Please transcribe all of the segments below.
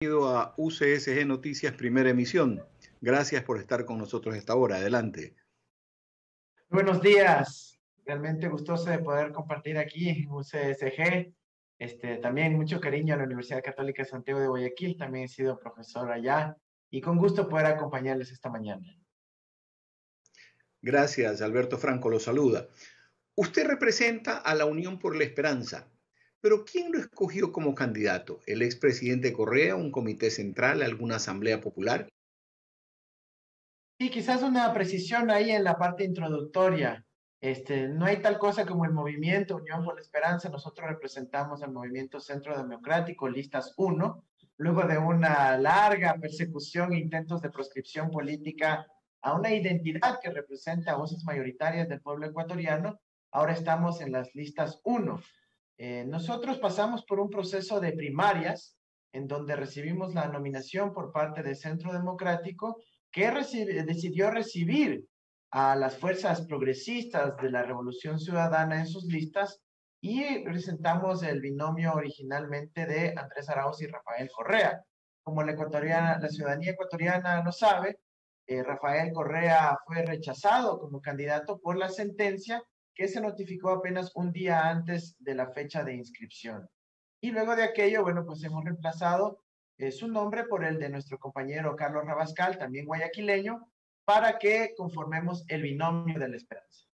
Bienvenido a UCSG Noticias, primera emisión. Gracias por estar con nosotros a esta hora. Adelante. Buenos días. Realmente gustoso de poder compartir aquí en UCSG. También mucho cariño a la Universidad Católica de Santiago de Guayaquil. También he sido profesor allá y con gusto poder acompañarles esta mañana. Gracias, Alberto Franco lo saluda. Usted representa a la Unión por la Esperanza, pero ¿quién lo escogió como candidato? ¿El expresidente Correa, un comité central, alguna asamblea popular? Sí, quizás una precisión ahí en la parte introductoria. No hay tal cosa como el movimiento Unión por la Esperanza. Nosotros representamos al movimiento Centro Democrático, Listas 1, luego de una larga persecución e intentos de proscripción política a una identidad que representa voces mayoritarias del pueblo ecuatoriano. Ahora estamos en las Listas 1. Nosotros pasamos por un proceso de primarias en donde recibimos la nominación por parte del Centro Democrático que decidió recibir a las fuerzas progresistas de la Revolución Ciudadana en sus listas y presentamos el binomio originalmente de Andrés Arauz y Rafael Correa. Como la ciudadanía ecuatoriana lo sabe, Rafael Correa fue rechazado como candidato por la sentencia que se notificó apenas un día antes de la fecha de inscripción. Y luego de aquello, bueno, pues hemos reemplazado su nombre por el de nuestro compañero Carlos Rabascal, también guayaquileño, para que conformemos el binomio de la esperanza.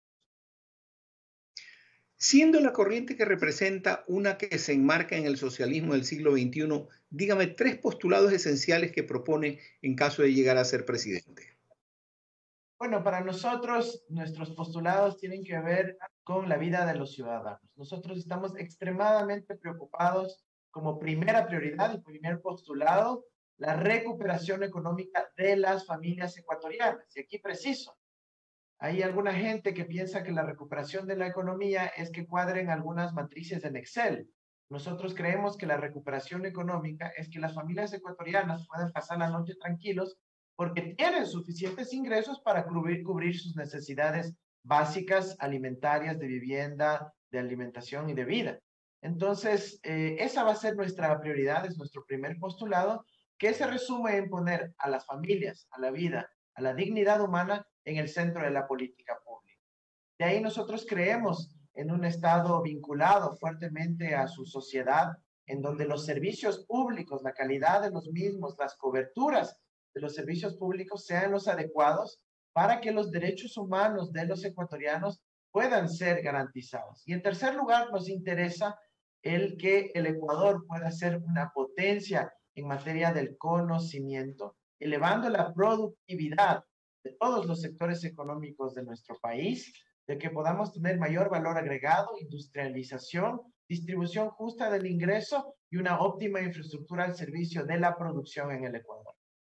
Siendo la corriente que representa una que se enmarca en el socialismo del siglo XXI, dígame 3 postulados esenciales que propone en caso de llegar a ser presidente. Bueno, para nosotros, nuestros postulados tienen que ver con la vida de los ciudadanos. Nosotros estamos extremadamente preocupados como primera prioridad y primer postulado la recuperación económica de las familias ecuatorianas. Y aquí preciso, hay alguna gente que piensa que la recuperación de la economía es que cuadren algunas matrices en Excel. Nosotros creemos que la recuperación económica es que las familias ecuatorianas puedan pasar la noche tranquilos porque tienen suficientes ingresos para cubrir sus necesidades básicas, alimentarias, de vivienda, de alimentación y de vida. Entonces, esa va a ser nuestra prioridad, es nuestro primer postulado, que se resume en poner a las familias, a la vida, a la dignidad humana en el centro de la política pública. De ahí nosotros creemos en un Estado vinculado fuertemente a su sociedad, en donde los servicios públicos, la calidad de los mismos, las coberturas de los servicios públicos sean los adecuados para que los derechos humanos de los ecuatorianos puedan ser garantizados. Y en tercer lugar, nos interesa el que el Ecuador pueda ser una potencia en materia del conocimiento, elevando la productividad de todos los sectores económicos de nuestro país, de que podamos tener mayor valor agregado, industrialización, distribución justa del ingreso y una óptima infraestructura al servicio de la producción en el Ecuador.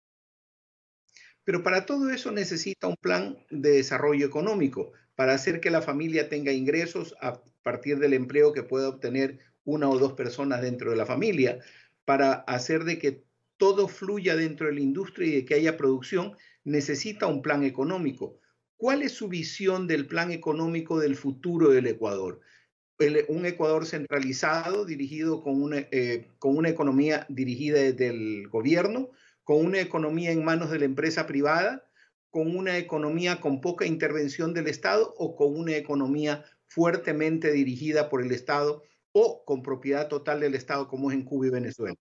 Pero para todo eso necesita un plan de desarrollo económico para hacer que la familia tenga ingresos a partir del empleo que pueda obtener una o dos personas dentro de la familia, para hacer de que todo fluya dentro de la industria y de que haya producción, necesita un plan económico. ¿Cuál es su visión del plan económico del futuro del Ecuador? Un Ecuador centralizado, dirigido con una economía dirigida desde el gobierno, con una economía en manos de la empresa privada, con una economía con poca intervención del Estado o con una economía fuertemente dirigida por el Estado o con propiedad total del Estado como es en Cuba y Venezuela.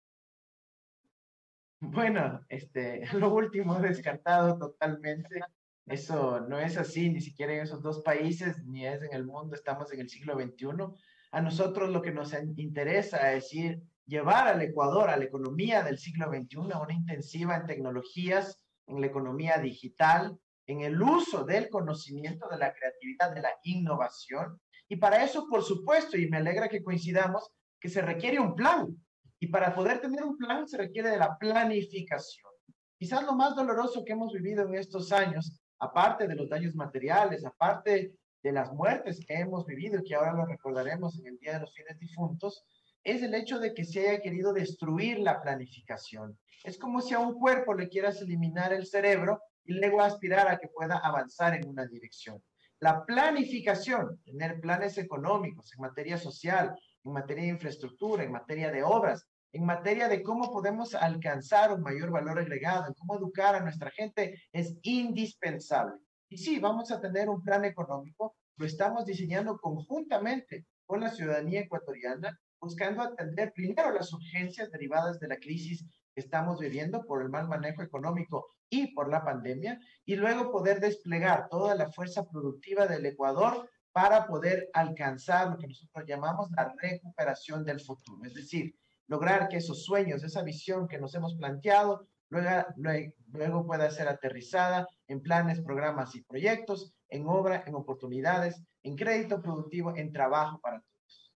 Bueno, lo último descartado totalmente. Eso no es así, ni siquiera en esos dos países, ni es en el mundo, estamos en el siglo XXI. A nosotros lo que nos interesa es decir, llevar al Ecuador, a la economía del siglo XXI, a una intensiva en tecnologías, en la economía digital, en el uso del conocimiento, de la creatividad, de la innovación. Y para eso, por supuesto, y me alegra que coincidamos, que se requiere un plan. Y para poder tener un plan se requiere de la planificación. Quizás lo más doloroso que hemos vivido en estos años, aparte de los daños materiales, aparte de las muertes que hemos vivido y que ahora lo recordaremos en el Día de los Fieles Difuntos, es el hecho de que se haya querido destruir la planificación. Es como si a un cuerpo le quieras eliminar el cerebro y luego aspirar a que pueda avanzar en una dirección. La planificación, tener planes económicos en materia social, en materia de infraestructura, en materia de obras, en materia de cómo podemos alcanzar un mayor valor agregado, en cómo educar a nuestra gente, es indispensable. Y sí, vamos a tener un plan económico, lo estamos diseñando conjuntamente con la ciudadanía ecuatoriana, buscando atender primero las urgencias derivadas de la crisis que estamos viviendo por el mal manejo económico y por la pandemia, y luego poder desplegar toda la fuerza productiva del Ecuador para poder alcanzar lo que nosotros llamamos la recuperación del futuro. Es decir, lograr que esos sueños, esa visión que nos hemos planteado, luego pueda ser aterrizada en planes, programas y proyectos, en obra, en oportunidades, en crédito productivo, en trabajo para todos.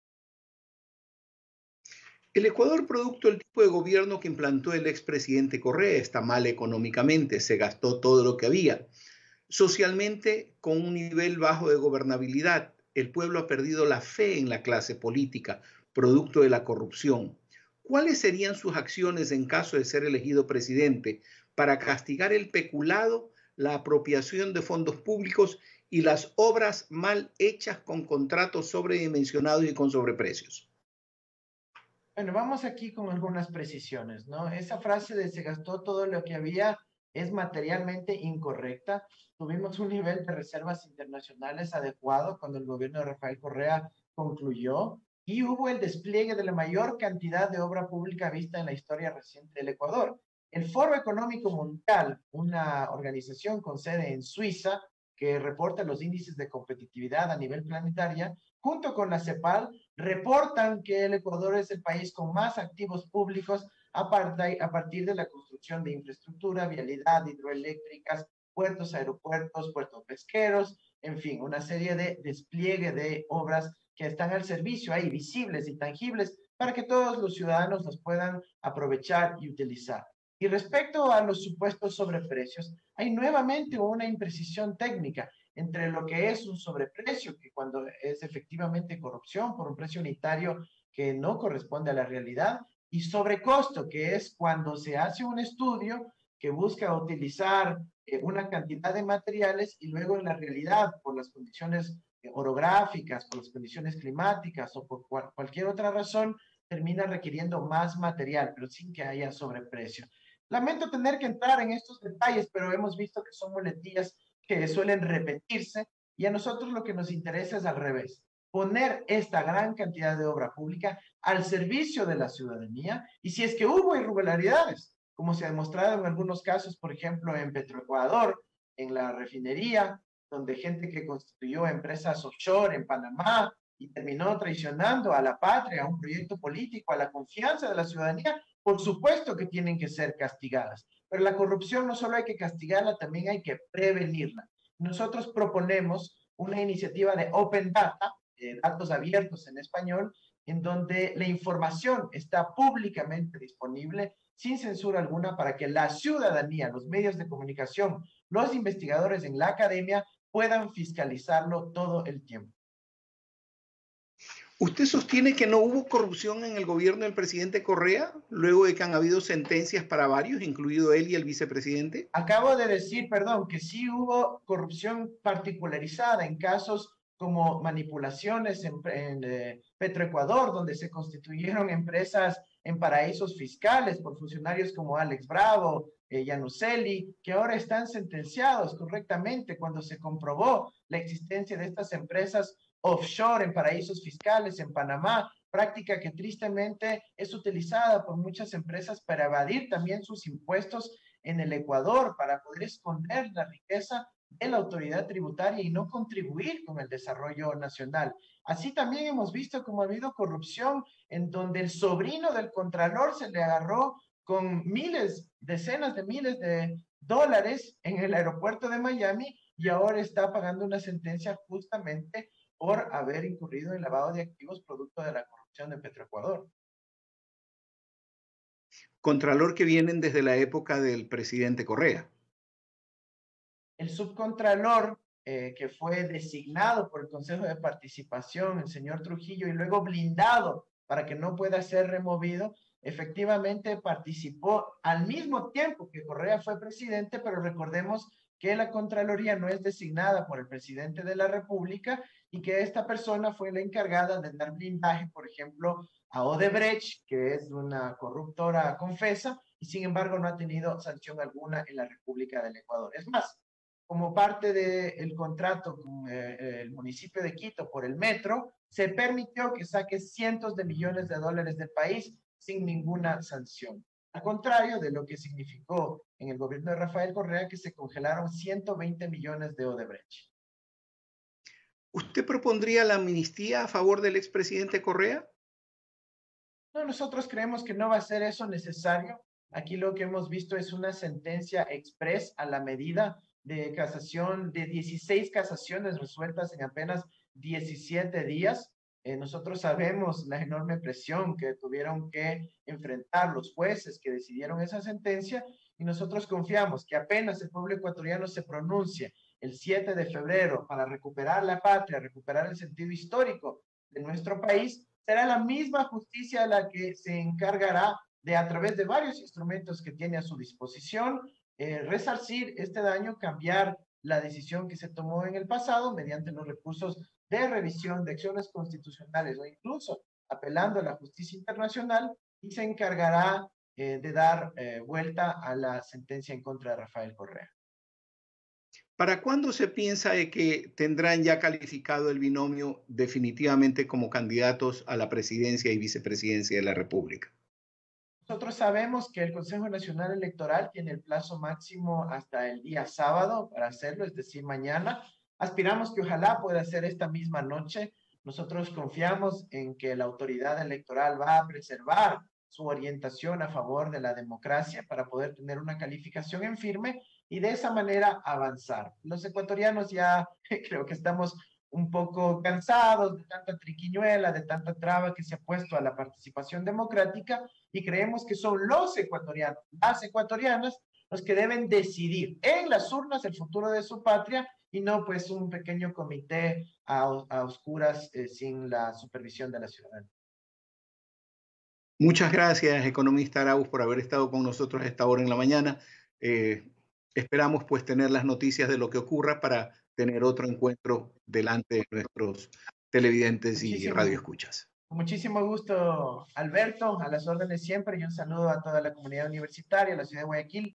El Ecuador, producto del tipo de gobierno que implantó el expresidente Correa, está mal económicamente, se gastó todo lo que había. Socialmente, con un nivel bajo de gobernabilidad, el pueblo ha perdido la fe en la clase política, producto de la corrupción. ¿Cuáles serían sus acciones en caso de ser elegido presidente para castigar el peculado, la apropiación de fondos públicos y las obras mal hechas con contratos sobredimensionados y con sobreprecios? Bueno, vamos aquí con algunas precisiones, ¿no? Esa frase de se gastó todo lo que había es materialmente incorrecta. Tuvimos un nivel de reservas internacionales adecuado cuando el gobierno de Rafael Correa concluyó y hubo el despliegue de la mayor cantidad de obra pública vista en la historia reciente del Ecuador. El Foro Económico Mundial, una organización con sede en Suiza que reporta los índices de competitividad a nivel planetaria, junto con la CEPAL, reportan que el Ecuador es el país con más activos públicos a partir de la construcción de infraestructura, vialidad, hidroeléctricas, puertos, aeropuertos, puertos pesqueros, en fin, una serie de despliegue de obras que están al servicio ahí, visibles y tangibles, para que todos los ciudadanos los puedan aprovechar y utilizar. Y respecto a los supuestos sobreprecios, hay nuevamente una imprecisión técnica entre lo que es un sobreprecio, que cuando es efectivamente corrupción por un precio unitario que no corresponde a la realidad, y sobrecosto, que es cuando se hace un estudio que busca utilizar una cantidad de materiales y luego en la realidad, por las condiciones orográficas, por las condiciones climáticas o por cualquier otra razón, termina requiriendo más material, pero sin que haya sobreprecio. Lamento tener que entrar en estos detalles, pero hemos visto que son muletillas que suelen repetirse y a nosotros lo que nos interesa es al revés, poner esta gran cantidad de obra pública al servicio de la ciudadanía y si es que hubo irregularidades, como se ha demostrado en algunos casos, por ejemplo, en Petroecuador, en la refinería, donde gente que constituyó empresas offshore en Panamá y terminó traicionando a la patria, a un proyecto político, a la confianza de la ciudadanía, por supuesto que tienen que ser castigadas. Pero la corrupción no solo hay que castigarla, también hay que prevenirla. Nosotros proponemos una iniciativa de Open Data, datos abiertos en español, en donde la información está públicamente disponible sin censura alguna para que la ciudadanía, los medios de comunicación, los investigadores en la academia puedan fiscalizarlo todo el tiempo. ¿Usted sostiene que no hubo corrupción en el gobierno del presidente Correa, luego de que han habido sentencias para varios, incluido él y el vicepresidente? Acabo de decir, perdón, que sí hubo corrupción particularizada en casos como manipulaciones en Petroecuador, donde se constituyeron empresas en paraísos fiscales por funcionarios como Alex Bravo, Yanuseli, que ahora están sentenciados correctamente cuando se comprobó la existencia de estas empresas offshore en paraísos fiscales en Panamá, práctica que tristemente es utilizada por muchas empresas para evadir también sus impuestos en el Ecuador, para poder esconder la riqueza de la autoridad tributaria y no contribuir con el desarrollo nacional. Así también hemos visto cómo ha habido corrupción en donde el sobrino del contralor se le agarró con miles, decenas de miles de dólares en el aeropuerto de Miami y ahora está pagando una sentencia justamente por haber incurrido en lavado de activos producto de la corrupción de Petroecuador. Contralor que vienen desde la época del presidente Correa. El subcontralor que fue designado por el Consejo de Participación, el señor Trujillo, y luego blindado para que no pueda ser removido, efectivamente participó al mismo tiempo que Correa fue presidente, pero recordemos que la Contraloría no es designada por el presidente de la República y que esta persona fue la encargada de dar blindaje, por ejemplo, a Odebrecht, que es una corruptora confesa, y sin embargo no ha tenido sanción alguna en la República del Ecuador. Es más, como parte del contrato con el municipio de Quito por el metro, se permitió que saque cientos de millones de dólares del país sin ninguna sanción. Al contrario de lo que significó en el gobierno de Rafael Correa, que se congelaron 120 millones de Odebrecht. ¿Usted propondría la amnistía a favor del expresidente Correa? No, nosotros creemos que no va a ser eso necesario. Aquí lo que hemos visto es una sentencia express a la medida de casación, de 16 casaciones resueltas en apenas 17 días. Nosotros sabemos la enorme presión que tuvieron que enfrentar los jueces que decidieron esa sentencia y nosotros confiamos que apenas el pueblo ecuatoriano se pronuncie el 7 de febrero para recuperar la patria, recuperar el sentido histórico de nuestro país, será la misma justicia la que se encargará de, a través de varios instrumentos que tiene a su disposición, resarcir este daño, cambiar la decisión que se tomó en el pasado mediante los recursos de revisión de acciones constitucionales o incluso apelando a la justicia internacional y se encargará de dar vuelta a la sentencia en contra de Rafael Correa. ¿Para cuándo se piensa de que tendrán ya calificado el binomio definitivamente como candidatos a la presidencia y vicepresidencia de la República? Nosotros sabemos que el Consejo Nacional Electoral tiene el plazo máximo hasta el día sábado para hacerlo, es decir, mañana. Aspiramos que ojalá pueda ser esta misma noche. Nosotros confiamos en que la autoridad electoral va a preservar su orientación a favor de la democracia para poder tener una calificación en firme y de esa manera avanzar. Los ecuatorianos ya creo que estamos un poco cansados de tanta triquiñuela, de tanta traba que se ha puesto a la participación democrática y creemos que son los ecuatorianos, las ecuatorianas, los que deben decidir en las urnas el futuro de su patria y no pues un pequeño comité a oscuras sin la supervisión de la ciudadanía. Muchas gracias, economista Arauz, por haber estado con nosotros a esta hora en la mañana. Eh, Esperamos pues tener las noticias de lo que ocurra para tener otro encuentro delante de nuestros televidentes y Muchísimo, radioescuchas. con muchísimo gusto, Alberto, a las órdenes siempre y un saludo a toda la comunidad universitaria, a la ciudad de Guayaquil